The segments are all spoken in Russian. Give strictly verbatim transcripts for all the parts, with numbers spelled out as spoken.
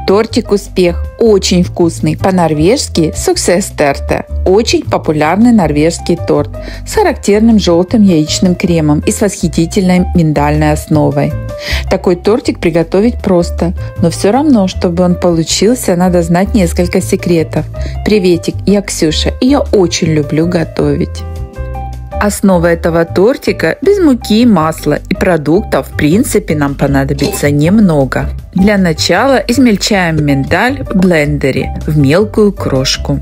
Тортик «Успех» очень вкусный, по-норвежски «Суксестерте». Очень популярный норвежский торт с характерным желтым яичным кремом и с восхитительной миндальной основой. Такой тортик приготовить просто, но все равно, чтобы он получился, надо знать несколько секретов. Приветик, я Ксюша, и я очень люблю готовить. Основа этого тортика без муки, масла и продуктов в принципе нам понадобится немного. Для начала измельчаем миндаль в блендере в мелкую крошку.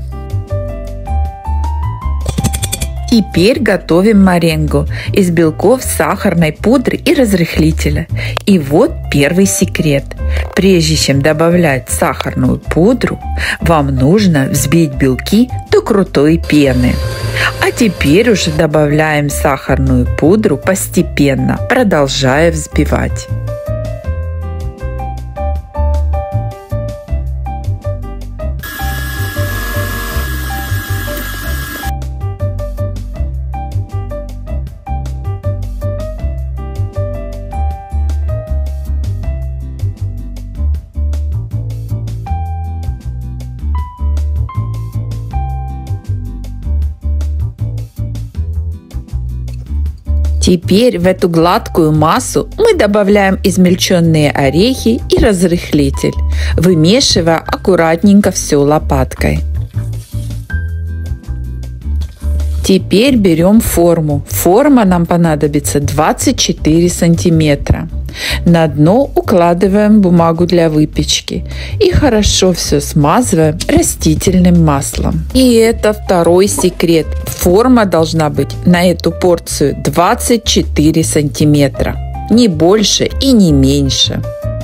Теперь готовим маренгу из белков, сахарной пудры и разрыхлителя. И вот первый секрет. Прежде чем добавлять сахарную пудру, вам нужно взбить белки до крутой пены. А теперь уже добавляем сахарную пудру постепенно, продолжая взбивать. Теперь в эту гладкую массу мы добавляем измельченные орехи и разрыхлитель, вымешивая аккуратненько все лопаткой. Теперь берем форму. Форма нам понадобится двадцать четыре сантиметра. На дно укладываем бумагу для выпечки и хорошо все смазываем растительным маслом. И это второй секрет. Форма должна быть на эту порцию двадцать четыре сантиметра. Не больше и не меньше.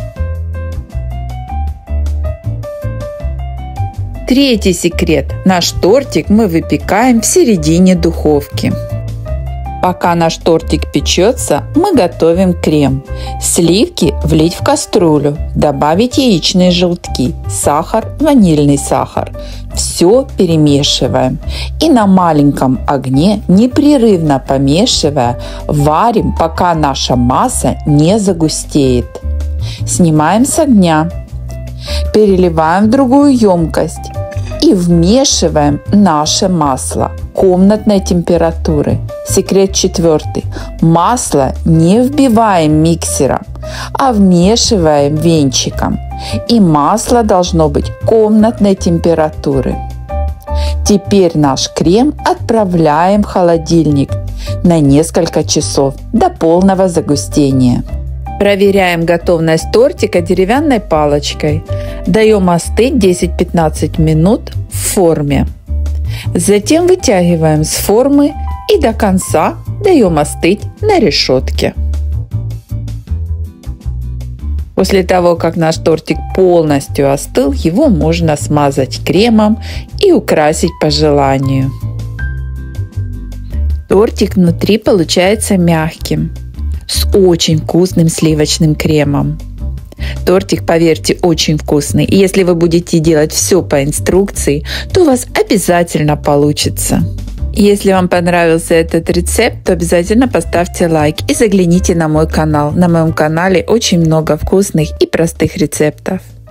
Третий секрет. Наш тортик мы выпекаем в середине духовки. Пока наш тортик печется, мы готовим крем. Сливки влить в кастрюлю, добавить яичные желтки, сахар, ванильный сахар. Все перемешиваем и на маленьком огне, непрерывно помешивая, варим, пока наша масса не загустеет. Снимаем с огня, переливаем в другую емкость и вмешиваем наше масло комнатной температуры. Секрет четвертый. Масло не вбиваем миксером, а вмешиваем венчиком. И масло должно быть комнатной температуры. Теперь наш крем отправляем в холодильник на несколько часов до полного загустения. Проверяем готовность тортика деревянной палочкой. Даем остыть десять-пятнадцать минут в форме. Затем вытягиваем с формы и до конца даем остыть на решетке. После того, как наш тортик полностью остыл, его можно смазать кремом и украсить по желанию. Тортик внутри получается мягким, с очень вкусным сливочным кремом. Тортик, поверьте, очень вкусный. И если вы будете делать все по инструкции, то у вас обязательно получится. Если вам понравился этот рецепт, то обязательно поставьте лайк и загляните на мой канал. На моем канале очень много вкусных и простых рецептов.